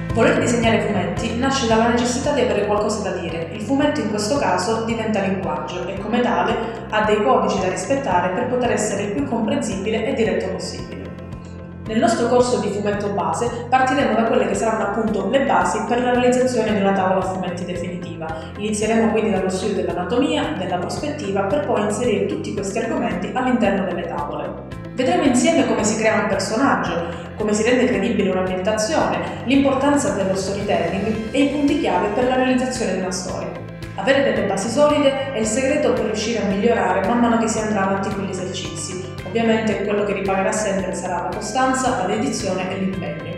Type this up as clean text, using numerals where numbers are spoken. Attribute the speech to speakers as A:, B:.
A: Voler disegnare fumetti nasce dalla necessità di avere qualcosa da dire. Il fumetto in questo caso diventa linguaggio e come tale ha dei codici da rispettare per poter essere il più comprensibile e diretto possibile. Nel nostro corso di fumetto base partiremo da quelle che saranno appunto le basi per la realizzazione di una tavola a fumetti definitiva. Inizieremo quindi dallo studio dell'anatomia, della prospettiva, per poi inserire tutti questi argomenti all'interno delle tavole. Vedremo insieme come si crea un personaggio, come si rende credibile un'ambientazione, l'importanza dello storytelling e i punti chiave per la realizzazione di una storia. Avere delle basi solide è il segreto per riuscire a migliorare man mano che si andrà avanti con gli esercizi. Ovviamente quello che ripagherà sempre sarà la costanza, la dedizione e l'impegno.